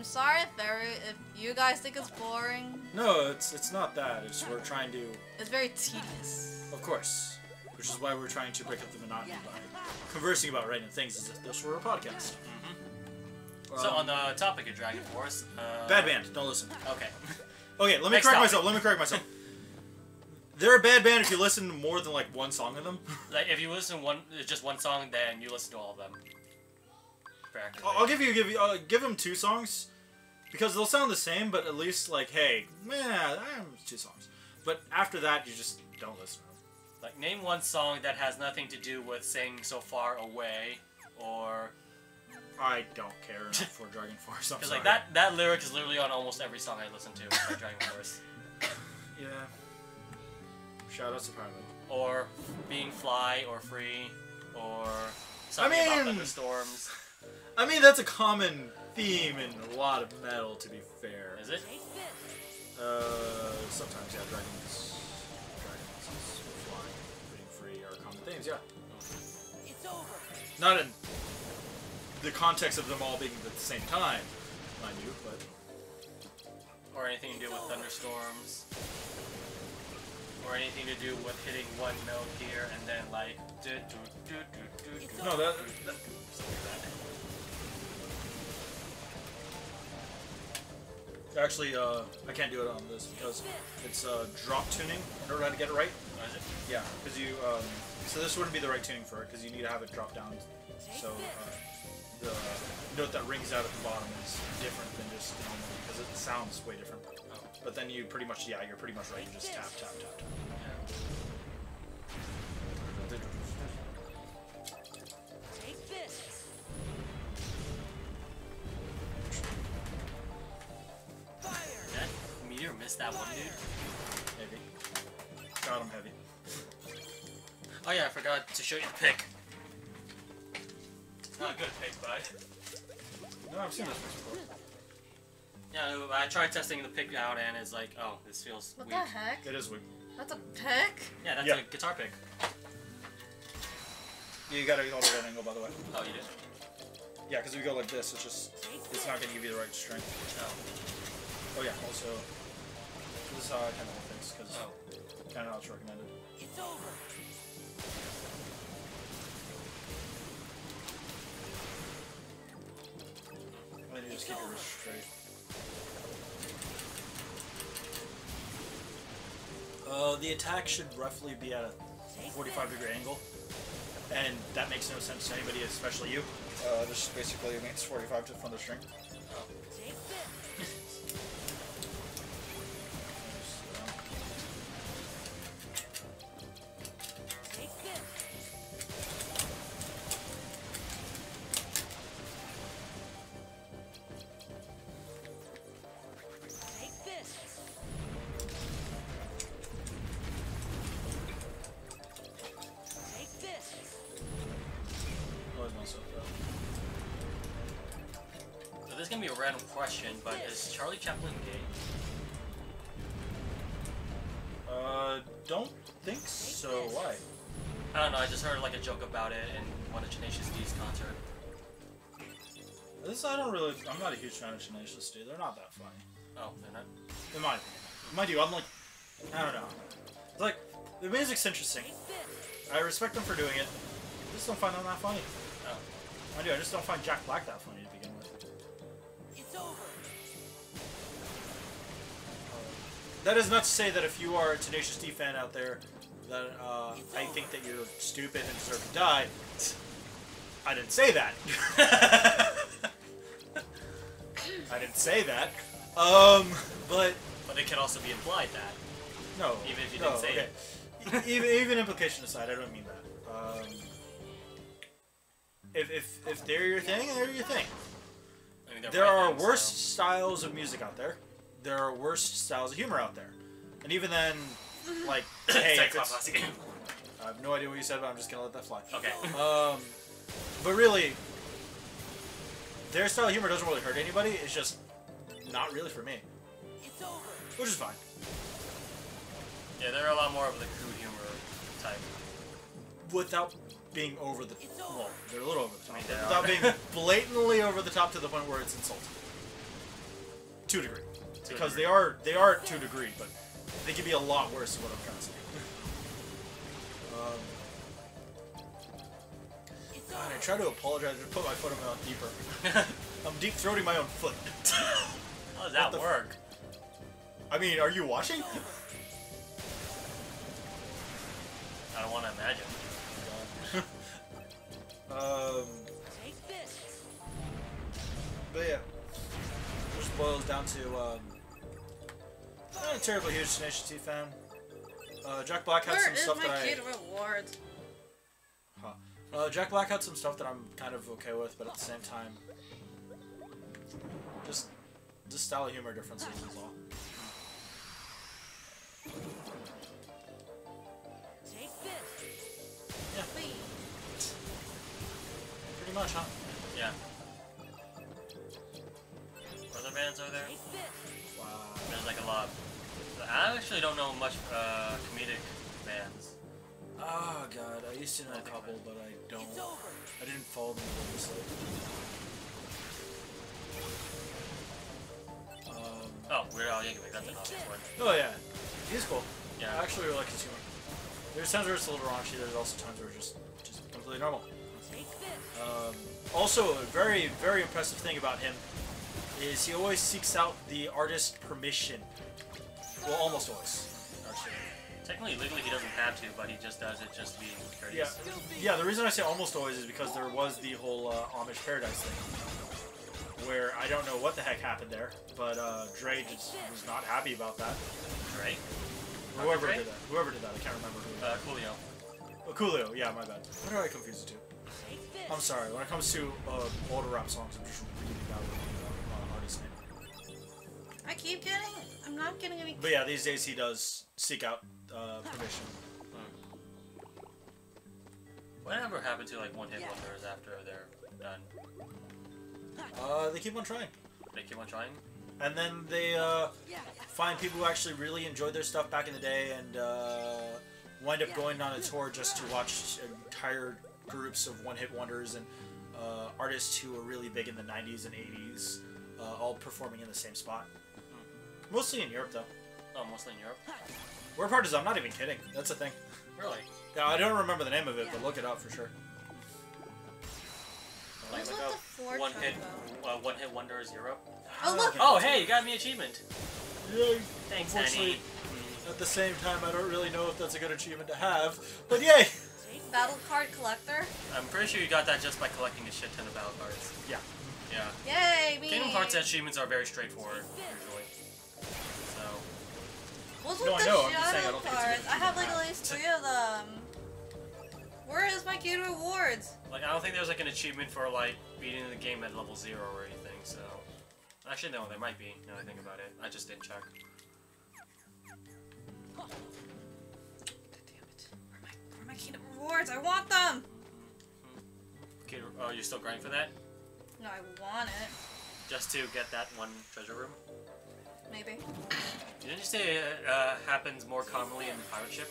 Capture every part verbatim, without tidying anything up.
sorry if, every, if you guys think it's boring. No, it's it's not that. It's we're trying to. It's very tedious. Of course, which is why we're trying to break up the monotony by conversing about random things as if this were a podcast. Mm-hmm. Um, so on the topic of Dragon Force, uh, bad band. Don't listen. Okay. Okay, let me Next correct topic. myself. Let me correct myself. They're a bad band if you listen to more than like one song of them. Like if you listen one, just one song, then you listen to all of them. Practically. I'll, I'll give you give you uh, give them two songs because they'll sound the same, but at least like hey, man, two songs. But after that, you just don't listen to them. Like name one song that has nothing to do with saying so far away, or I don't care enough for Dragon Force. I'm because sorry. like that that lyric is literally on almost every song I listen to by Dragon Force. Yeah. Shout out to Pilot. Or being fly or free, or something I mean, about thunderstorms. I mean, that's a common theme in a lot of metal, to be fair. Is it? Uh, sometimes, yeah, dragons, dragons, flying, being free are common themes, yeah. It's over. Not in the context of them all being at the same time, mind you, but... Or anything to do with thunderstorms. Or anything to do with hitting one note here and then like do do do do do do. No, that, that Something like that. actually, uh, I can't do it on this because it's uh, drop tuning in order to get it right. Oh, is it? Yeah, because you, um, so this wouldn't be the right tuning for it because you need to have it drop down. So uh, the note that rings out at the bottom is different than just normal because it sounds way different. Oh. But then you pretty much, yeah, you're pretty much right. You just tap, tap, tap, tap. Take this. Fire. That meteor missed that one, dude. Heavy. Got him heavy. Oh yeah, I forgot to show you the pick. Not a good pick, but No, I've seen this before. yeah, I tried testing the pick out and it's like, oh, this feels What weak. the heck? It is weak. That's a pick? Yeah, that's Yeah. a guitar pick. Yeah, you gotta hold it at an angle, by the way. Oh, you did? Yeah, because if you go like this, it's just, it's not gonna give you the right strength. Oh. Oh yeah, also, this is how I kind of hold things, because Oh. kind of how it's recommended. It's over. And then you just keep your wrist straight. Uh, the attack should roughly be at a forty-five degree angle, and that makes no sense to anybody, especially you. Uh, this basically means forty-five to from the string. Oh. Take this. Take this. Take this. Take this. Always myself So this is gonna be a random question, but is Charlie Chaplin gay? though. Uh, don't think so. Why? I don't know, I just heard like a joke about it in one of Tenacious D's concert. This I don't really. I'm not a huge fan of Tenacious D. They're not that funny, Oh, they're not? in my opinion. Mind you, I'm like, I don't know. It's like the music's interesting. I respect them for doing it. I just don't find them that funny. Oh. I do. I just don't find Jack Black that funny to begin with. It's over. That is not to say that if you are a Tenacious D fan out there, that uh, I think that you're stupid and deserve to die. I didn't say that. I didn't say that. Um, but But it can also be implied that. no. Even if you no, didn't say okay. it. even even implication aside, I don't mean that. Um, if if if they're your thing, they're your thing. I mean, they're There right are things, worse so- styles of music out there. There are worse styles of humor out there. And even then, like, hey, if it's, Classic. I have no idea what you said, but I'm just gonna let that fly. Okay. Um, but really, their style of humor doesn't really hurt anybody. It's just not really for me, It's over. which is fine. Yeah, they're a lot more of the crude humor type. Without being over the It's over. well, they're a little over the top. I mean, they Without are. being blatantly over the top to the point where it's insulting. two degree. Two Because degree. they are they are at two degree, but they can be a lot worse is what I'm trying to say. um, It's God, I over. try to apologize. I just put my foot in my mouth deeper. I'm deep throating my own foot. How does that What the f- work? I mean, are you watching? It's over. I don't want to imagine. um, Take this. but yeah, just boils down to um, not a terribly huge Tenacious D fan. Uh, Jack Black had Where some is stuff my that I. key to rewards? Huh. Uh, Jack Black had some stuff that I'm kind of okay with, but at the same time, just just style of humor differences is all. Take this. Yeah, Please. pretty much, huh? Yeah. What other bands are there? Take this. Wow. There's like a lot. I actually don't know much uh, comedic bands. Oh god, I used to know a couple, but I don't. It's over. I didn't follow them religiously. Um, Oh, Weird Al Yankovic, that's an obvious one. oh yeah, he's cool. Yeah. I actually really like his humor. There's times where it's a little raunchy. There's also times where it's just just completely normal. Take this. Um, also, a very very impressive thing about him is he always seeks out the artist's permission. Well, almost always. Actually. Technically, legally, he doesn't have to, but he just does it just to be Yeah, courteous. yeah. The reason I say almost always is because there was the whole uh, Amish Paradise thing, where I don't know what the heck happened there, but uh, Dre just was not happy about that. Drake? Whoever Dre? did that, whoever did that, I can't remember who. Uh, Coolio. Oh, Coolio, yeah, my bad. What do I confuse the two? Take this. I'm sorry. When it comes to uh, older rap songs, I'm just really bad with the uh, artist name. I keep getting. I'm not getting any. But yeah, these days he does seek out uh, permission. Whatever happened to like one hit wonders after they're done? Uh, they keep on trying, They keep on trying? and then they uh, Yeah. find people who actually really enjoyed their stuff back in the day, and uh, wind up going on a tour just to watch entire groups of one-hit wonders and uh, artists who were really big in the nineties and eighties, uh, all performing in the same spot. Mostly in Europe, though. Oh, mostly in Europe? Weird part is I'm not even kidding. That's the thing. Really? Yeah, I don't remember the name of it, but look it up for sure. Like, What's like with a the four one truck, hit, though? uh, one hit wonder is Europe? Oh, look! Okay. Oh, hey, you got me achievement. Yay. Thanks, Unfortunately, Annie. at the same time, I don't really know if that's a good achievement to have, but yay! Take Battle card collector. I'm pretty sure you got that just by collecting a shit ton of battle cards. Yeah. Yeah. Yay, me! Kingdom Hearts achievements are very straightforward, usually. So, What's No, with I the know, I'm just saying I shadow don't think it's a cards? good I have like achievement at to least three of them. Where is my key to rewards? like, I don't think there's like an achievement for like beating the game at level zero or anything, so. Actually, no, there might be, now that I think about it. I just didn't check. Damn it. Where are my, where are my key to rewards? I want them! Okay, oh, you're still grinding for that? No, I want it. Just to get that one treasure room? Maybe. Didn't you say it uh, happens more commonly in the pirate ship?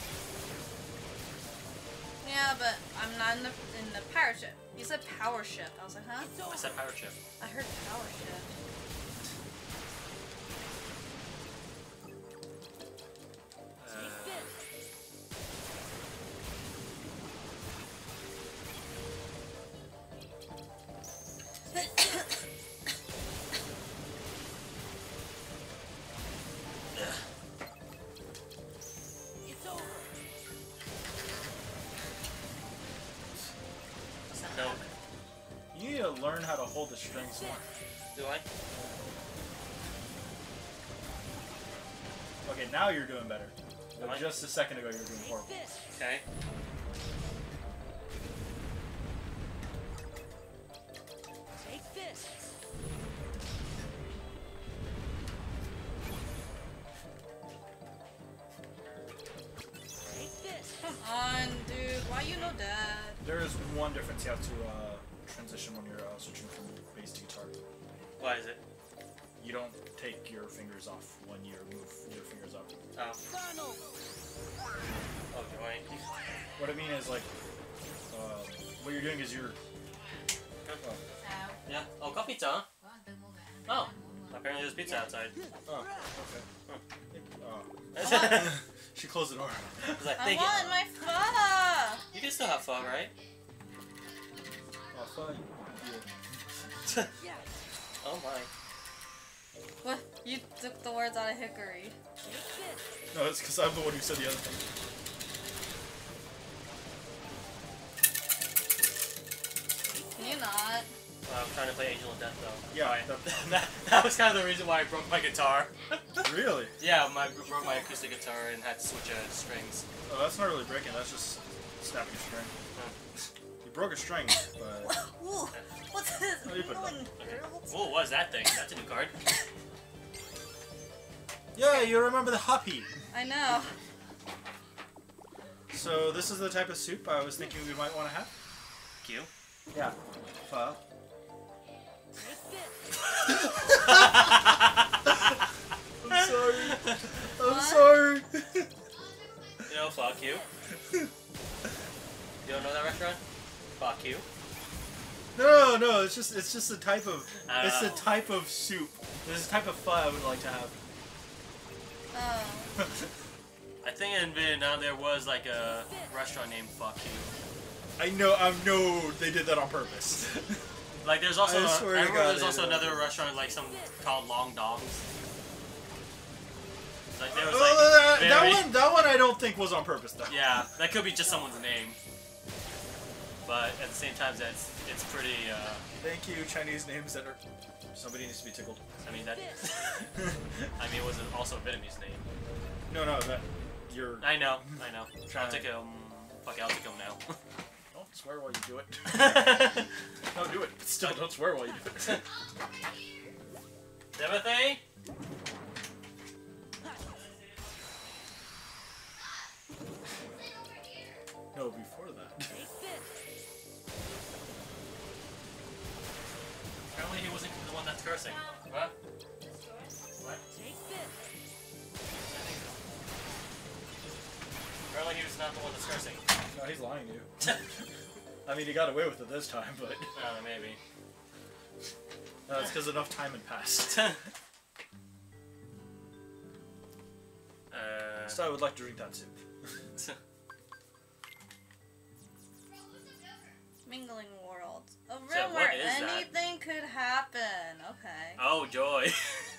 Yeah, but I'm not in the in the pirate ship. You said power ship. I was like, huh? It's I over. said pirate ship. I heard power ship. Uh, Take this. It's over. no. You need to learn how to hold the strings more. Do I? Okay, now you're doing better. But Am I? just a second ago, you were doing Take horrible. this. Okay. Take this. Take this. Come on, dude. Why you know that? There is one difference you have to uh, transition when you're uh, switching from bass to guitar. Why is it? You don't take your fingers off when you move your fingers up. Oh. Final. Oh, do I? What I mean is, like, um, what you're doing is you're... Oh, Yeah. Oh, coffee, huh? Oh. Apparently there's pizza outside. Oh, okay. Oh. It's She closed the door. like, I thank want my pho! you. You can still have fun, right? Oh, fine. Yeah. Oh my. What? You took the words out of Hickory. Take this. No, it's because I'm the one who said the other thing. Can you not? Well, I'm trying to play Angel of Death though. Yeah, Alright. that- that, that was kind of the reason why I broke my guitar. Really? Yeah, my broke my acoustic guitar and had to switch uh, strings. Oh, that's not really breaking. That's just snapping a string. You broke a string, but Ooh, what's this? Oh, you put it Feeling, Okay. girls? Whoa, what is that thing? That's a new card. yeah, you remember the hoppy. I know. So this is the type of soup I was thinking we might want to have. Q. Yeah. Pho. Take this. I'm sorry. I'm What? sorry. You know, fuck you. You don't know that restaurant? Fuck you. No, no, it's just it's just a type of I it's know. a type of soup. There's a type of pho I would like to have. Oh. I think in Vietnam there was like a restaurant named Fuck You. I know, I know they did that on purpose. Like there's also, I a, swear I to remember God there's they also did. another restaurant like some called Long Dongs. Like there was Well, like that, that very- one, that one I don't think was on purpose though. Yeah, that could be just someone's name. But at the same time, that's it's pretty. Uh, Thank you, Chinese names that are. Somebody needs to be tickled. I mean that. I mean it was also a Vietnamese name. No, no, that you're. I know, I know. I'll Try. take him. Fuck it, I'll take him now. Don't swear while you do it. No, do it. But still, don't swear while you do it. Timothy. No, before that. Take this. Apparently he wasn't the one that's cursing. What? What? Take this. Apparently he was not the one that's cursing. No, he's lying to you. I mean, he got away with it this time, but Uh, maybe. no, it's because enough time had passed. uh, So I would like to drink that soup. Mingling worlds. A room So what where is that? anything could happen. Okay. oh joy.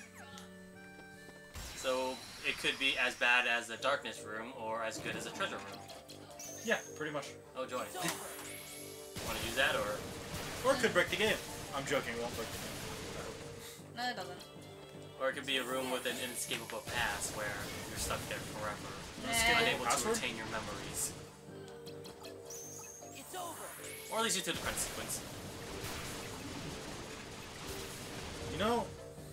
So it could be as bad as the darkness room or as good as a treasure room. Yeah, pretty much. Oh joy. It's over. Want to use that or? Or it could break the game. I'm joking, it won't break the game. No, it doesn't. Or it could be a room with an inescapable past where you're stuck there forever, Nah. unable to Password? retain your memories. It's over. Or at least you to the credit sequence. You know,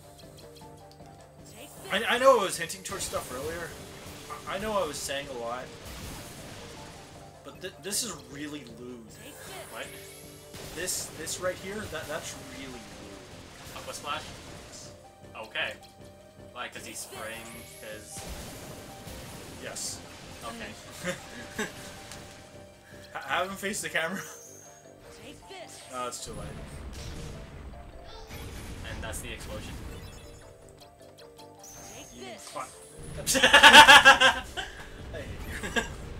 Take this. I, I know I was hinting towards stuff earlier. I, I know I was saying a lot. But th this is really lewd. Take this. What? This this right here, that that's really lewd. Aqua Splash? Okay. Why? Because he's spraying his... Yes. Okay. Ha- have him face the camera. Take this. No, it's too late. And that's the explosion. Take You this. fuck. Take I hate you.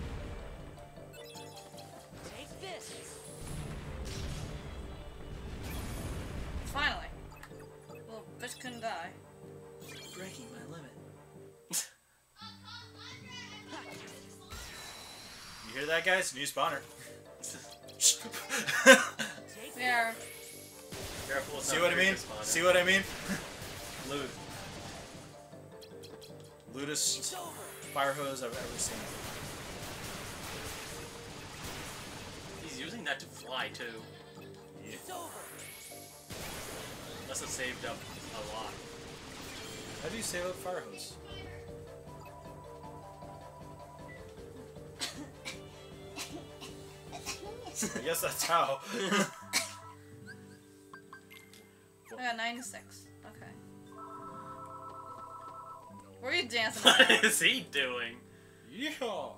Take this. Finally. Little bitch couldn't die. Breaking my limit. You hear that, guys? New spawner. Take There. Careful. it's See not what I very mean? good spawner. See what I mean? Lewd. Ludus It's over. fire hose I've ever seen. He's using that to fly too. It's over. Must have saved up a lot. How do you save up fire hose? I guess that's how. I got ninety-six. Okay. What are you dancing What about? is he doing? Yeehaw!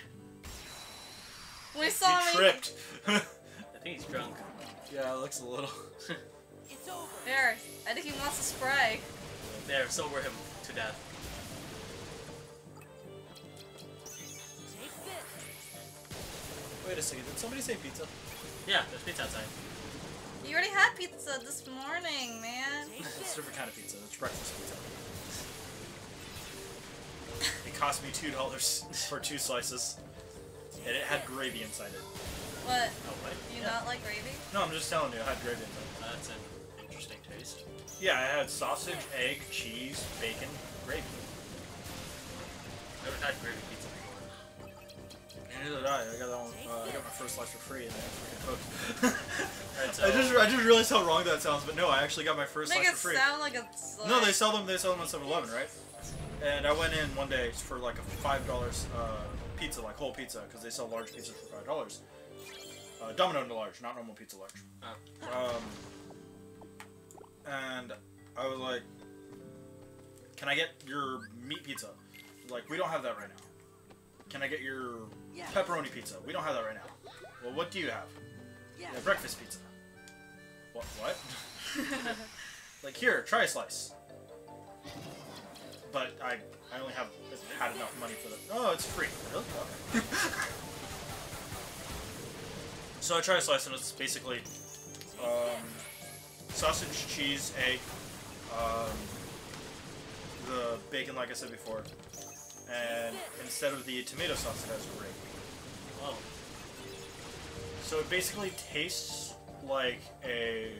We saw He me. tripped. I think he's drunk. Yeah, it looks a little. It's over. There. I think he wants to spray. There, sober him to death. Take this. Wait a second, did somebody say pizza? Yeah, there's pizza outside. You already had pizza this morning, man. Take It's a this. different kind of pizza. It's breakfast pizza. It cost me two dollars for two slices, and it had gravy inside it. What? Oh, what? Do you Yeah. not like gravy? No, I'm just telling you, it had gravy inside it. That's an interesting taste. Yeah, it had sausage, egg, cheese, bacon, gravy. Never had gravy pizza before. Neither did I. I got that one, uh, I got my first slice for free, and then I freaking cooked. Alright, so I just, I just realized how wrong that sounds, but no, I actually got my first Make slice it for free. sound like it's like... No, they sell them. They sell them at seven eleven, right? And I went in one day for like a five dollars uh, pizza, like whole pizza, because they sell large pizzas for five dollars. Uh, Domino and large, not normal pizza large. Oh. Um, and I was like, "Can I get your meat pizza?" Like, we don't have that right now. Can I get your Yeah. pepperoni pizza? We don't have that right now. Well, what do you have? Yeah. Yeah, breakfast pizza. What? What? Like, here, try a slice. But I, I only have had enough money for the. Oh, it's free. Really? Okay. So I try a slice, and it's basically um, sausage, cheese, egg, um, the bacon, like I said before, and instead of the tomato sauce, it has gravy. Oh. So it basically tastes like a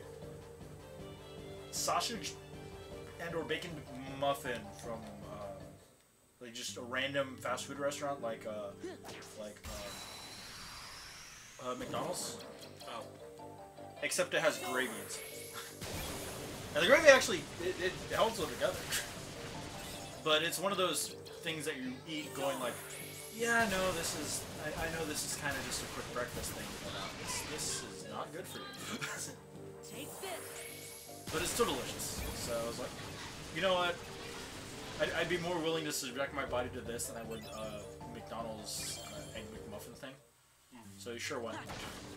sausage and or bacon muffin from uh, like just a random fast food restaurant, like uh, like uh, uh, McDonald's, Oh. except it has gravy inside. And the gravy actually it, it holds it together. But it's one of those things that you eat going like, yeah, no, this is I, I know this is kind of just a quick breakfast thing, but uh, this this is not good for you. Take this. But it's still delicious. So I was like, you know what? I'd, I'd be more willing to subject my body to this than I would uh, McDonald's uh, Egg McMuffin thing. So you sure why not?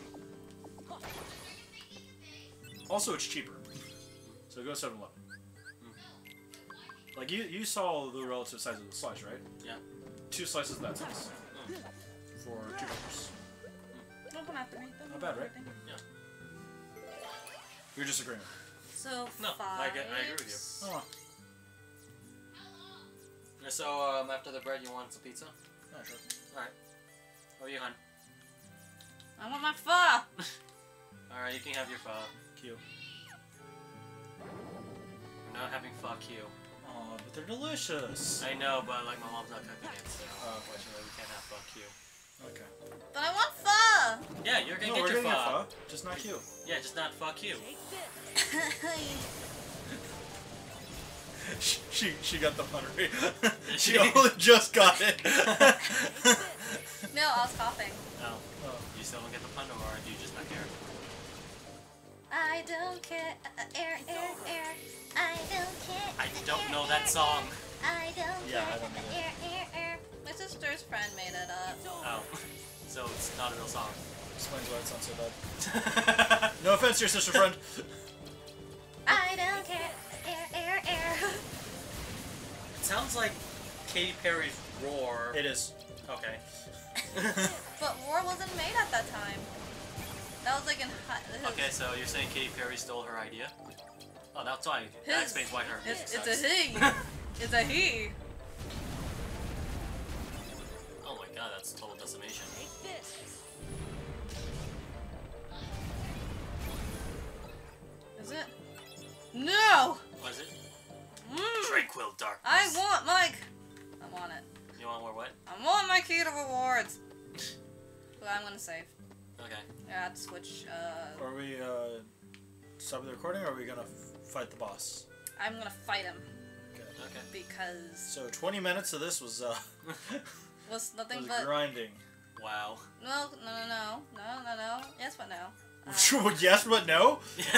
Also, it's cheaper. So go seven eleven. Like, you, you saw the relative size of the slice, right? Yeah. Two slices of that size. Mm. For two dollars. Don't come after me. Don't Not come bad, right? after me. You're disagreeing. So, No, five. I get- I agree with you. Oh, So, um, after the bread, you want some pizza? yeah, sure. Alright. How are you, hon? I want my pho! Alright, you can have your pho. Cute. We're not having pho Q. Aw, but they're delicious. I know, but like my mom's not cooking it, so Oh, okay. unfortunately we can't have pho Q. Okay. But I want pho! Yeah, you're gonna No, get we're your getting pho. a pho, just not cute. Yeah, just not pho Q. Take this. she, she she got the pun right. She only just got it. No, I was coughing. Oh. Oh. You still don't get the pun, or do you just not care? I don't care. Uh, air, air, air. I don't care. I don't air, know air, that song. I don't Yeah, care. I don't either. Air, air, air. My sister's friend made it up. Oh. So it's not a real song. Explains why it sounds so bad. No offense, your sister friend. I don't care. Air, air, air. It sounds like Katy Perry's Roar. It is. Okay. But Roar wasn't made at that time. That was like in hi- his, Okay, so you're saying Katy Perry stole her idea? Oh, that's why. That His- explains why her It's, music it's a sucks. he. It's a he. Oh my god, that's total decimation. Take this. Is it? No! Was it? Mm. Tranquil darkness. I want Mike. I want it. You want more what? I want my key to rewards. But I'm gonna save. Okay. Yeah, I have to switch. Uh, Are we uh, stopping the recording, or are we gonna f- fight the boss? I'm gonna fight him Okay. Okay. because So twenty minutes of this was uh was nothing was but grinding. Wow. no, no, no, no, no, no, no. Yes, but no. Yes, but no.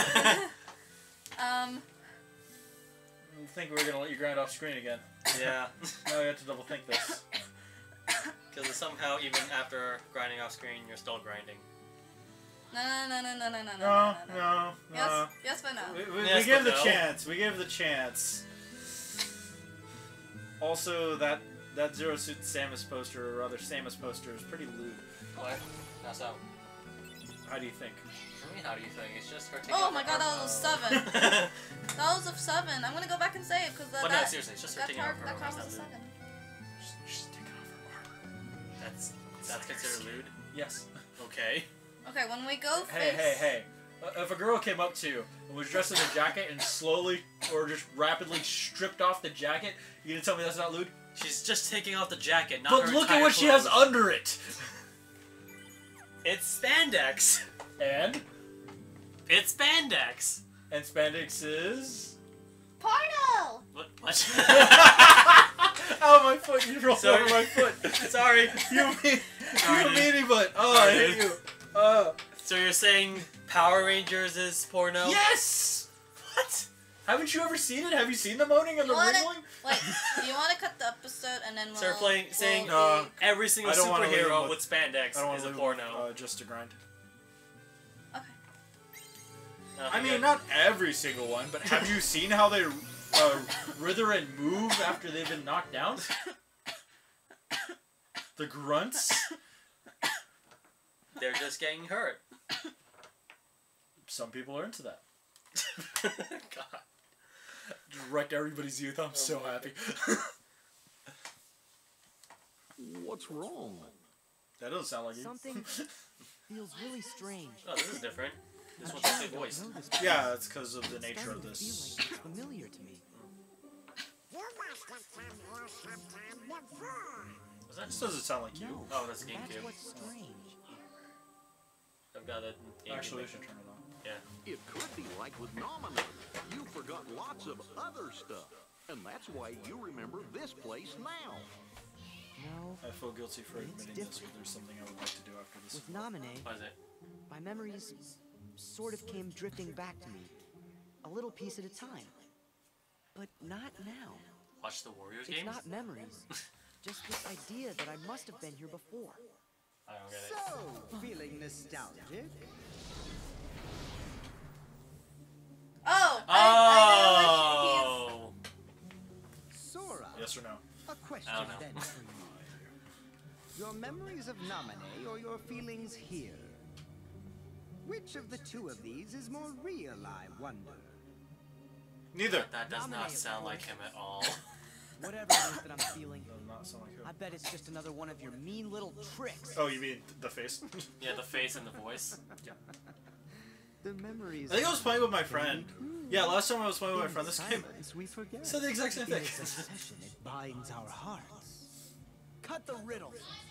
Um, I think we were gonna let you grind off screen again. Yeah. Now we have to double think this. Because somehow, even after grinding off screen, you're still grinding. no, no, no, no, no, no, no, No, no, no, no. Yes, yes, but no. We, we, Yes, we gave but the no. chance. We gave the chance. Also, that that Zero Suit Samus poster, or rather Samus poster, is pretty lewd. What? That's how. How do you think? For me, how do you think? It's just her taking Oh off my her god, that armor. was a seven. That was a seven. I'm gonna go back and save because that, Well, no, that, seriously, it's just her that taking card, off her that armor. card That's was a not lewd. seven. She's, she's taking off her armor. That's that's considered lewd. Yes. Okay. Okay, when we go Hey, face... hey, hey. Uh, If a girl came up to you and was dressed in a jacket and slowly or just rapidly stripped off the jacket, you gonna tell me that's not lewd? She's just taking off the jacket, not But her look at entire what she has clothes. under it! It's spandex. And? It's spandex. And spandex is... Porno! What? What? Oh, my foot! You rolled Sorry. over my foot! Sorry. You mean... Sorry, You dude. meanie butt! Oh, Sorry, I hate dude. you! Uh... So you're saying Power Rangers is porno? Yes! What? Haven't you ever seen it? Have you seen the moaning and You the wanna, wriggling? wait, do you want to cut the episode and then we'll... So we're playing, saying we'll No. do- every single I don't wanna leave superhero with- with spandex I don't want is to a leave porno. uh, just to grind. Okay. No, I mean, good. not every single one, but have you seen how they uh, writher and move after they've been knocked down? The grunts? They're just getting hurt. Some people are into that. God. Just wrecked everybody's youth. I'm so my happy. What's wrong? That doesn't sound like you. Something feels really strange. Oh, this is different. This one's actually voiced. I know this place. Yeah, it's because of the It's nature starting of to this. feel like it's familiar to me. Was that? This doesn't sound like you. No, Oh, that's that's GameCube. what's strange. I've got it. Actually, we should turn it on. Yeah. It could be like with Nominee. You forgot lots of other stuff. And that's why you remember this place now. No, I feel guilty for It's admitting this, different. but there's something I would like to do after this. with Nominee, What is it? my memories sort of came drifting back to me, a little piece at a time. But not now. Watch the Warriors It's games? not memories, just this idea that I must have been here before. I don't get it. So, feeling nostalgic? Oh! I, I know Oh! Sora, Yes or no? a question I don't know. then for you. Your memories of Nominee or your feelings here? Which of the two of these is more real, I wonder? Neither. That does not Nominate, of sound like course. him at all. Whatever it is that I'm feeling, Does not sound like I who. bet it's just another one of your mean little tricks. Oh, you mean the face? Yeah, the face and the voice. The memories. I think I was playing with my friend. Yeah, last time I was playing with my friend, this game we forget. said the exact same In thing. its obsession, it binds our hearts. Cut the riddle.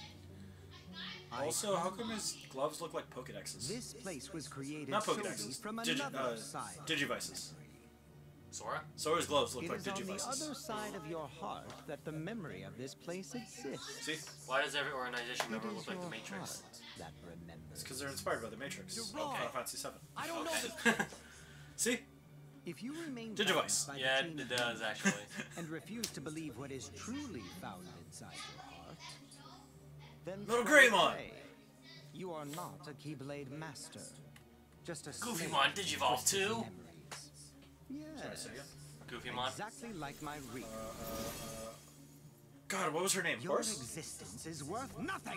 Also, how come his gloves look like Pokedexes? This place was created Not solely Pokedexes. from Digi- another uh, side. Digivices. Sora? Sora's gloves look It like is on the Digivices. other side of your heart that the memory of this place exists. See? Why does every organization It member is look like the your Matrix? heart that remembers. It's because they're inspired by the Matrix. You're Final wrong. Fantasy seven. I don't know Okay. this. See? If you remain Digivice. bound by the Yeah, chain it of does, memory actually. and refuse to believe what is truly found inside your heart, then Little throw it Greymon. away. You are not a Keyblade master, just a slave Goofymon to Digivolve twisted too? memories. Sorry, Yes, say again? Goofymon? exactly like my Riku. Uh, uh, uh, God, what was her name? Your Horse? existence is worth nothing.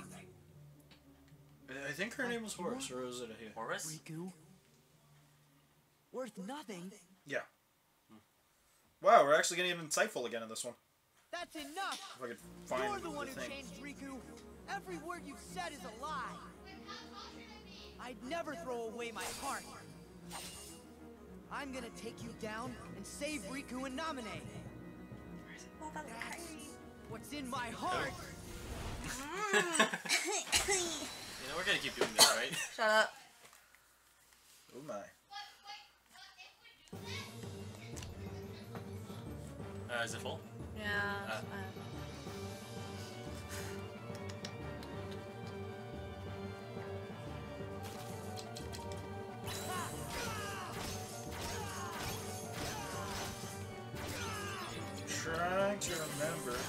I think her name was Horse, or was it a he? Horus? Riku. Worth nothing. Yeah. Wow, we're actually getting insightful again in this one. That's enough. If I could find You're the one who thing. changed Riku. Every word you've said is a lie. I'd never throw away my heart. I'm gonna take you down and save Riku and Naminé. That's what's in my heart. You know, we're gonna keep doing this, right? Shut up. Oh my. Uh, is it full? Yeah. Uh. uh, Trying to remember.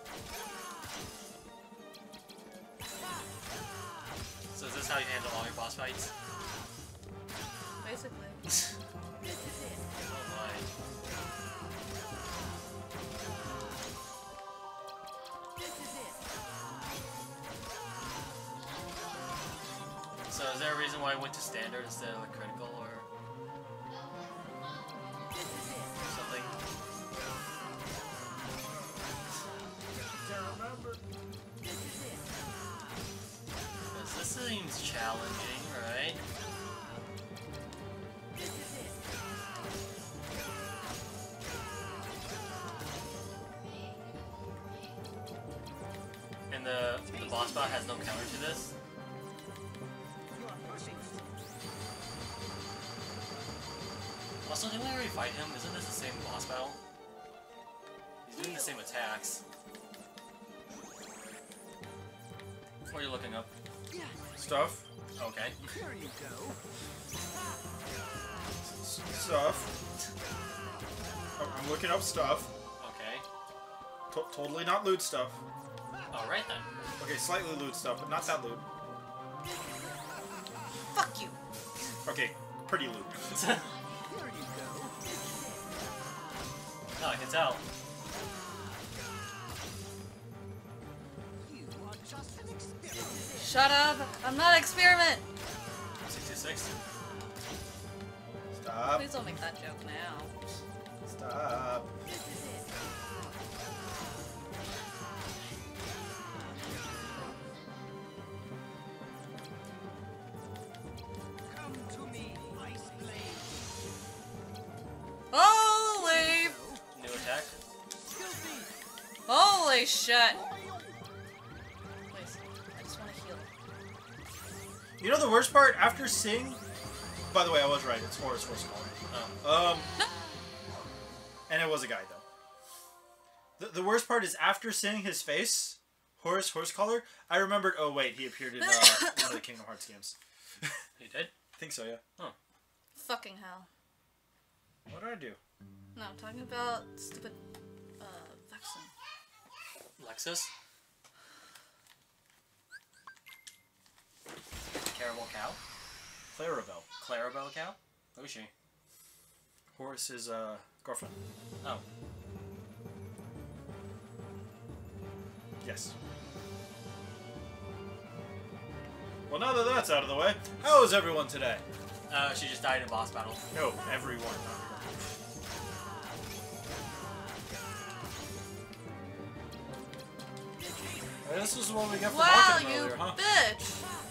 So is this how you handle all your boss boss fights. Basically. Oh my. So is there a reason why I went to standard instead of like critical or something? Because this seems challenging, right? And the, the boss bot has no counter to this? Also, didn't we already fight him? Isn't this the same boss battle? He's doing the same attacks. What are you looking up? Stuff. Okay. Here you go. S stuff. Oh, I'm looking up stuff. Okay. To totally not loot stuff. Alright then. Okay, slightly loot stuff, but not that loot. Fuck you. Okay, pretty loot. Here you go. Oh, I can tell. You are just an experiment. Shut up. I'm not an experiment. six two six. Stop. Please don't make that joke now. Stop. Come to me, Ice Blade. Holy, New attack. holy shit. Please, I just want to heal. You know the worst part? After seeing... By the way, I was right. It's Horus Horse Collar. Oh. Um... And it was a guy, though. The, the worst part is after seeing his face, Horus Horsecollar, I remembered, oh wait, he appeared in uh, one of the Kingdom Hearts games. He did? I think so, yeah. Fucking hell. What did I do? No, I'm talking about stupid, uh, Vexen. Lexus. Caramel cow. Clarabelle. Clarabelle cow. Who is she? Horus's uh, girlfriend. Oh. Yes. Well, now that that's out of the way, how is everyone today? Uh, she just died in a boss battle. No, everyone. Not her. This is what we got for Wow, walking you earlier, huh? bitch!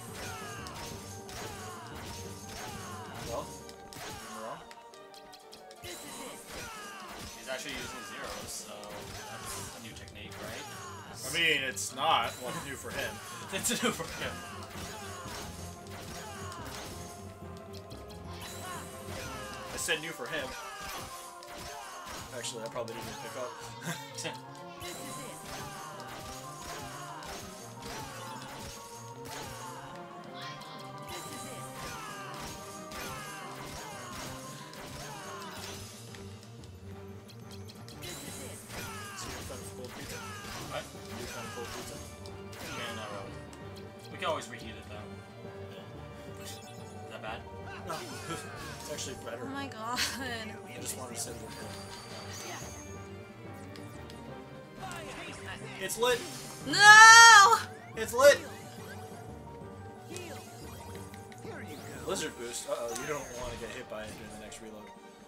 Well, am I wrong? He's actually using zeros, so that's a new technique, right? I mean, it's not. What's new for him? It's new for him. I said new for him. Actually, I probably didn't pick up. What? Yeah, no, uh, we can always reheat it though. Is that bad? No, it's actually better. Oh my god. I just wanted to say that. It's lit. No! It's lit. Here you go. Blizzard boost. Uh oh, you don't want to get hit by it during the next reload.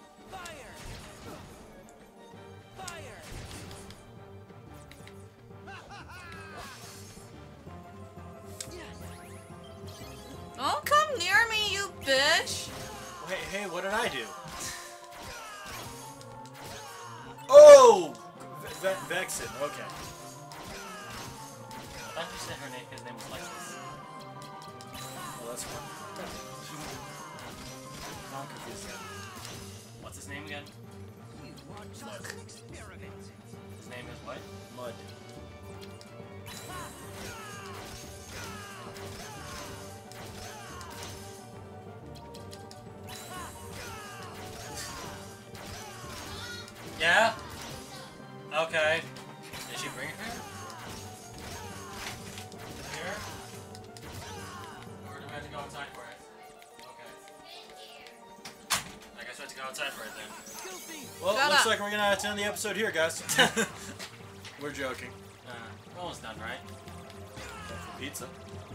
Don't come near me, you bitch! Hey, hey, what did I do? Oh! Ve Ve Vexen, okay. I thought you said her name, his name was Lexus. Well, that's fine. Now I'm confused. What's his name again? You are just an experiment. His name is what? Mud. Yeah? Okay. Did she bring her? Here? Or do we have to go outside for it? outside for it then. Well, Shut looks up. like we're gonna have to end the episode here, guys. We're joking. Uh, we're almost done, right? Pizza.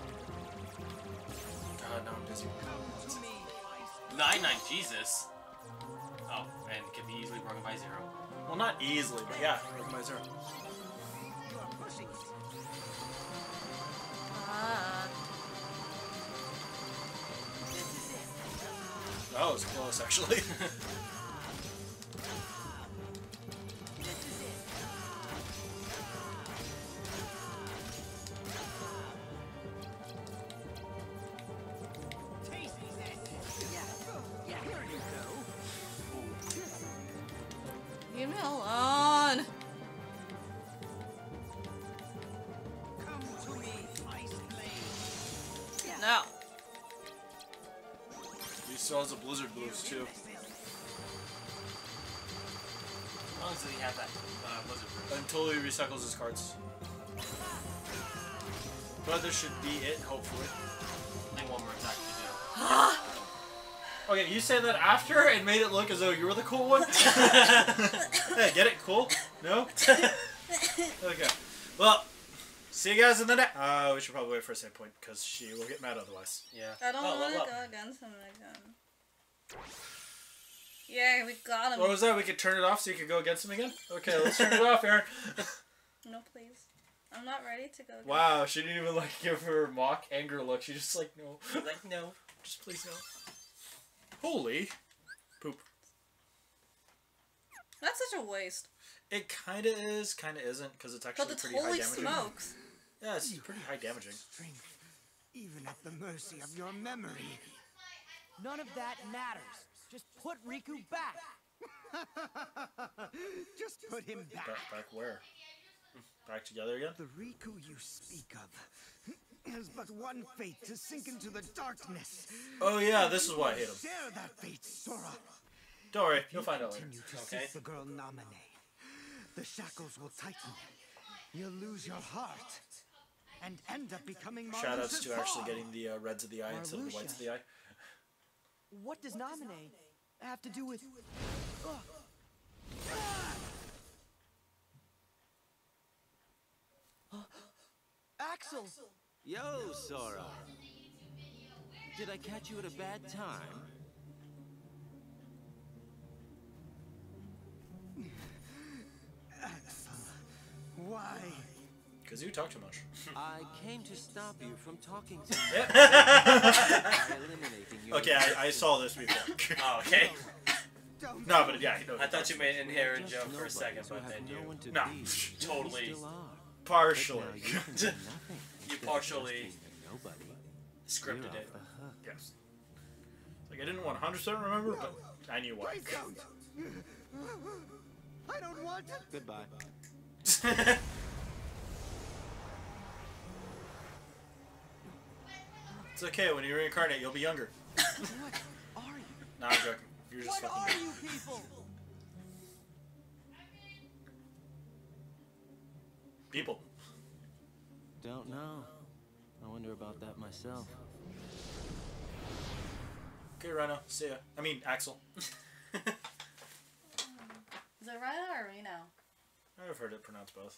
God, no, I'm busy. nine nine, Jesus. Oh, and it can be easily broken by zero. Well, not easily, but yeah, broken by zero. Ah. That was close, actually. Leave me alone. No. He still has a Blizzard boost, too. How long does he have that uh, blizzard proof? Until he recycles his cards. But this should be it, hopefully. I think one more attack to do. Okay, you said that after and made it look as though you were the cool one? Hey, get it? Cool? No? Okay. Well, see you guys in the next... Uh, we should probably wait for a save point, because she will get mad otherwise. Yeah. I don't Oh, want to level go up. against him again. Yay, we got him. What was that? We could turn it off so you could go against him again? Okay, let's turn it off, Aaron. No, please. I'm not ready to go against Wow, she didn't even, like, give her mock anger look. She just, like, no. Like, no. Just please no. Holy poop. That's such a waste. It kind of is, kind of isn't, because it's actually But it's pretty high holy damaging. smokes. Yeah, it's pretty high damaging. Strength, even at the mercy of your memory. None of that matters. Just put Riku back. Just put him back. Back, back where? Back together again? The Riku you speak of has but one fate, to sink into the darkness. Oh yeah, this is why I hate him. Share that fate, Sora. Don't worry, you'll find out later. Continue to Okay. seek the girl Namine. The shackles will tighten. You'll lose your heart and end up becoming Shoutouts Marluxia's to actually pawn. getting the uh, reds of the eye instead of the whites of the eye. What does Naminé have to do with... Ugh. Axel! Yo, Sora. Did I catch you at a bad time? Axel, why? Because you talk too much. I came to stop you from talking to me Yep. by eliminating your... Okay, I, I saw this before. Oh, okay. Don't No, but yeah, no, I thought you made an You're inherent just joke for nobody, a second, so but have then no you one to No, be. totally- You still are. But partially. now you can do nothing. You Instead of partially just being a nobody. scripted You're it. off the hook. Yes. Like I didn't one hundred percent remember, but I knew why. Please don't. I don't want to. Goodbye. It's okay, when you reincarnate, you'll be younger. What are you? Nah, I'm joking. You're just What fucking are good. you people? People. Don't know. I wonder about that myself. Okay, Rhino, see ya. I mean, Axel. Is it Rhino or Reno? I've heard it pronounced both.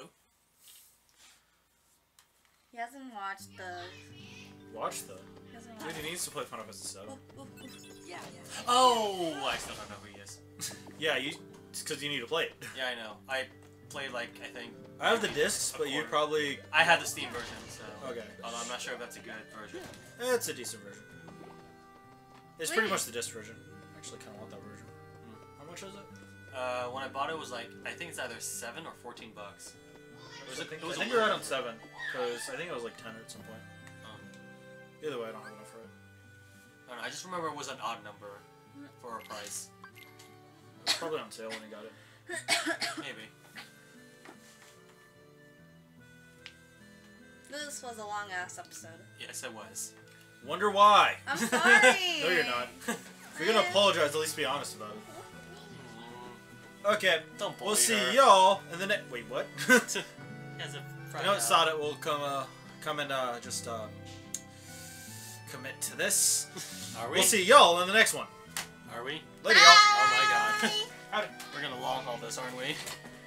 He hasn't watched the... Watch the. He hasn't Dude, watched... he needs to play Final Fantasy seven. Yeah. Oh, I still don't know who he is. Yeah, you. It's because you need to play it. Yeah, I know. I played like I think I have the discs, A but you quarter. probably. I had the Steam version, so Okay. although I'm not sure if that's a good version. It's a decent version. It's pretty Wait. much the disc version. I actually kind of want that version. How much is it? Uh, when I bought it, it was like I think it's either seven or fourteen bucks. It was, I a, think, it was I a think you're right little- on seven, because I think it was like ten at some point. Um, Either way, I don't have enough for it. I don't know. I just remember it was an odd number for a price. It was probably on sale when you got it. Maybe. This was a long ass episode. Yes, it was. Wonder why? I'm sorry! No, you're not. If you're gonna apologize, at least be honest about it. Okay, Don't bully we'll see her. y'all in the next. Wait, what? He has a I know it's Sada will come, uh, come and uh, just uh, commit to this. Are we? We'll see y'all in the next one. Are we? Later, y'all. Oh my god. Howdy. We're gonna long haul this, aren't we?